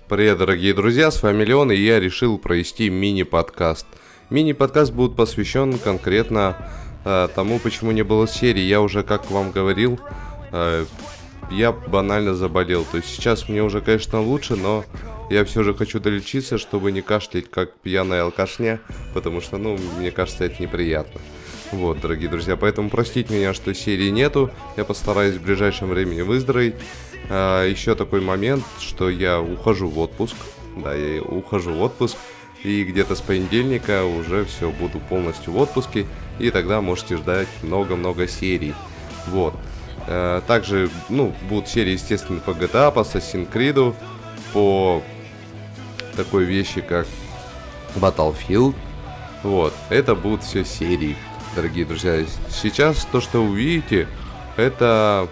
Привет, дорогие друзья, с вами Леон, и я решил провести мини-подкаст. Мини-подкаст будет посвящен конкретно тому, почему не было серии. Я уже, как вам говорил, я банально заболел. То есть сейчас мне уже, конечно, лучше, но я все же хочу долечиться, чтобы не кашлять, как пьяная алкашня, потому что, мне кажется, это неприятно. Вот, дорогие друзья, поэтому простите меня, что серии нету. Я постараюсь в ближайшем времени выздороветь. Еще такой момент, что я ухожу в отпуск. Да, я ухожу в отпуск. И где-то с понедельника уже все, буду полностью в отпуске. И тогда можете ждать много-много серий. Вот. Также, будут серии, естественно, по GTA, по Assassin's Creed, по такой вещи, как Battlefield. Вот. Это будут все серии, дорогие друзья. Сейчас то, что вы увидите, это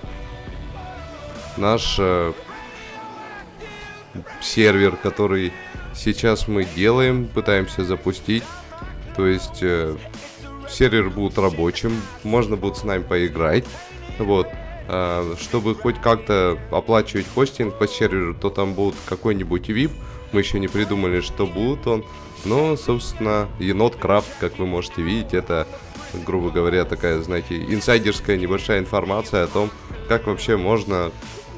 наш сервер, который сейчас мы делаем, пытаемся запустить. То есть сервер будет рабочим, можно будет с нами поиграть. Вот. Чтобы хоть как-то оплачивать хостинг по серверу, то там будет какой-нибудь VIP. Мы еще не придумали, что будет он. Но, собственно, Енот Крафт, как вы можете видеть, это, грубо говоря, такая, знаете, инсайдерская небольшая информация о том, как вообще можно...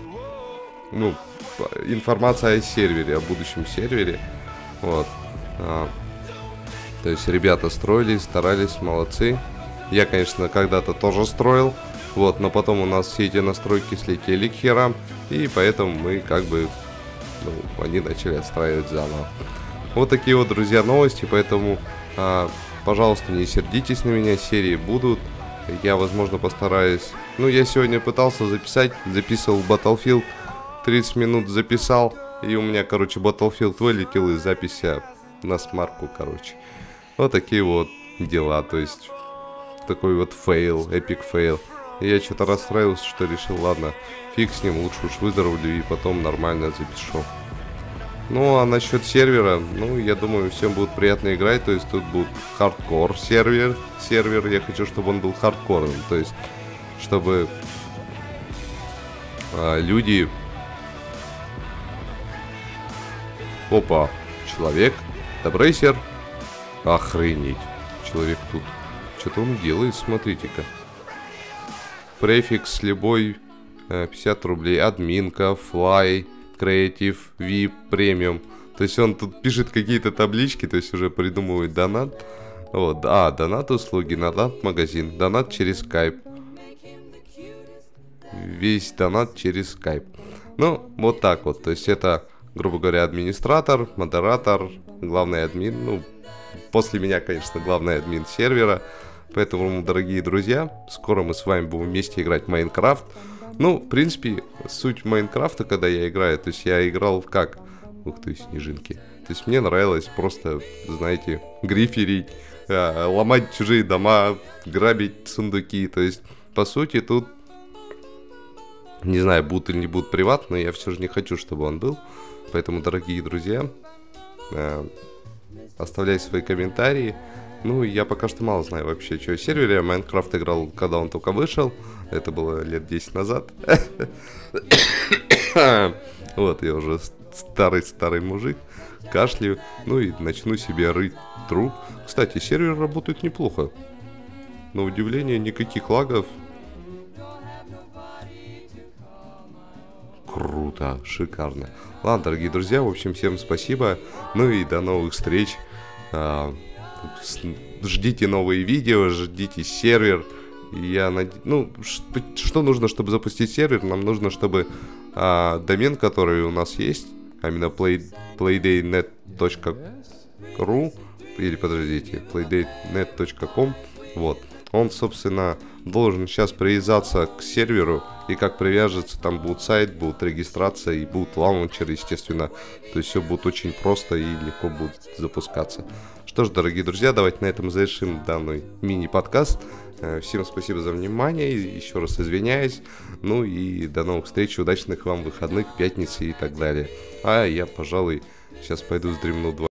информация о сервере, о будущем сервере. Вот. То есть ребята строили, старались, молодцы. Я, конечно, когда-то тоже строил. Вот, но потом у нас все эти настройки слетели к херам. И поэтому мы они начали отстраивать заново. Вот такие вот, друзья, новости. Поэтому, пожалуйста, не сердитесь на меня, серии будут. Я, возможно, постараюсь. Я сегодня пытался записывал Battlefield. 30 минут записал, и у меня, Battlefield вылетел из записи на смарку, Вот такие вот дела, то есть такой вот фейл, эпик фейл. Я что-то расстроился, что решил, ладно, фиг с ним, лучше уж выздоровлю и потом нормально запишу. А насчет сервера, я думаю, всем будет приятно играть, то есть тут будет хардкор сервер, я хочу, чтобы он был хардкорным, то есть чтобы люди... Опа, человек, Добрейсер, охренеть, человек тут, что-то он делает, смотрите-ка. Префикс любой, 50 рублей, админка, флай, креатив, VIP, премиум. То есть он тут пишет какие-то таблички, то есть уже придумывает донат. Вот, донат услуги, донат магазин, донат через скайп. Весь донат через скайп. Вот так вот, то есть это... грубо говоря, администратор, модератор, главный админ. После меня, конечно, главный админ сервера. Поэтому, дорогие друзья, скоро мы с вами будем вместе играть в Майнкрафт. В принципе, суть Майнкрафта, когда я играю, то есть я играл как... Ух ты, снежинки. То есть мне нравилось просто, знаете, гриферить, ломать чужие дома, грабить сундуки. То есть, по сути, тут... Не знаю, будут или не будут приват, но я все же не хочу, чтобы он был. Поэтому, дорогие друзья, оставляйте свои комментарии. Я пока что мало знаю вообще, что о сервере. Я Майнкрафт играл, когда он только вышел. Это было лет 10 назад. Вот, я уже старый мужик. Кашляю. И начну себе рыть труп. Кстати, сервер работает неплохо. На удивление, никаких лагов. Круто, шикарно. Ладно, дорогие друзья, в общем, всем спасибо. И до новых встреч. Ждите новые видео, ждите сервер. Что нужно, чтобы запустить сервер? Нам нужно, чтобы домен, который у нас есть, а именно playdaynet.ru или, подождите, playdaynet.com, вот. Он, собственно, должен сейчас привязаться к серверу, и как привяжется, там будет сайт, будет регистрация и будет лаунчер, естественно. То есть все будет очень просто и легко будет запускаться. Что ж, дорогие друзья, давайте на этом завершим данный мини-подкаст. Всем спасибо за внимание, еще раз извиняюсь. И до новых встреч, удачных вам выходных, пятницы и так далее. А я, пожалуй, сейчас пойду вздремну 2.